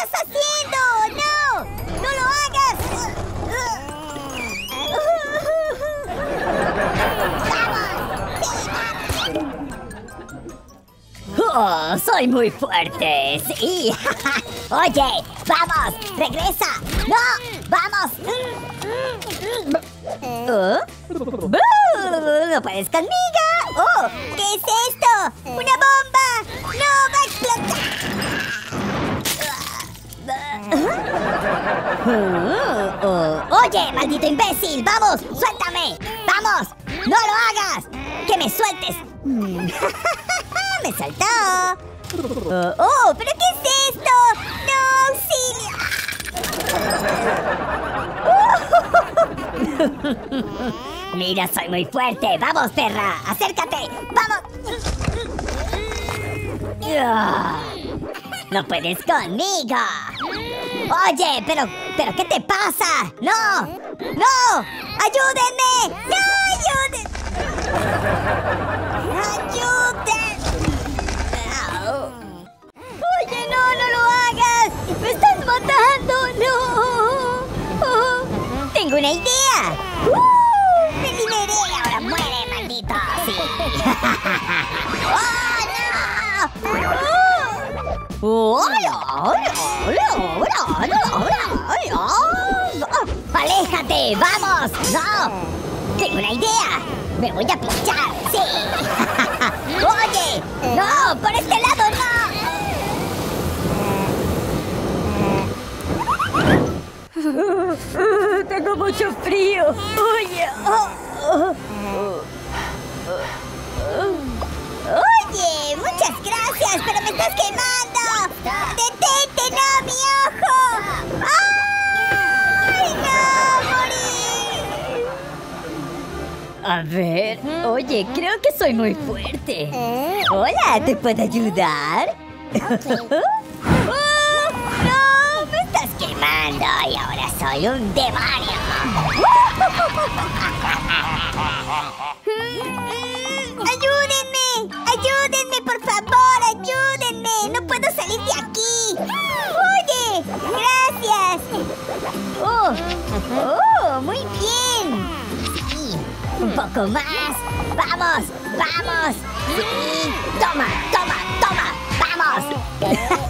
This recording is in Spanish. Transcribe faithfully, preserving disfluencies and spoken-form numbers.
estás haciendo? ¡No! ¡No lo hagas! Oh, soy muy fuerte, sí. Oye, vamos, regresa. No, vamos. ¿Oh? ¿No puedes conmigo? Oh, ¿Qué es esto? ¡Una bomba! ¡No, va a explotar! Oh, oh. Oye, maldito imbécil, vamos, suéltame. Vamos, no lo hagas. Que me sueltes. ¡Me saltó! Oh, oh, ¿pero qué es esto? ¡No, auxilio! Mira, soy muy fuerte. Vamos, perra, acércate. Vamos. No puedes conmigo. Oye, pero, pero ¿qué te pasa? No, no, ayúdenme. ¡No, ayuden! ¡Ayuden! Oye, no, no lo hagas. Me estás matando. No. Oh, tengo una idea. ¡Uh! ¡Me liberé! ¡Ahora muere, maldito! ¡Sí! ¡Oh, no! ¡Aléjate! ¡Vamos! ¡No! ¡Tengo una idea! ¡Me voy a pinchar! ¡Sí! ¡Oye! ¡No! ¡Por este lado no! Tengo mucho frío. Oye. Oh, oh, oh. Oye, muchas gracias, pero me estás quemando. ¡Detente, no, mi ojo! ¡Ay, no, morí! A ver, oye, creo que soy muy fuerte. Hola, ¿te puedo ayudar? ¡Oh, no! ¡Me estás quemando y ahora soy un demonio! ¡Ayúdenme! ¡Ayúdenme, por favor! ¡Ayúdenme! ¡No puedo salir de aquí! ¡Oye! ¡Gracias! ¡Oh! ¡Oh! ¡Muy bien! Sí, un poco más. ¡Vamos! ¡Vamos! ¡Sí! ¡Toma! ¡Toma! ¡Toma! ¡Vamos!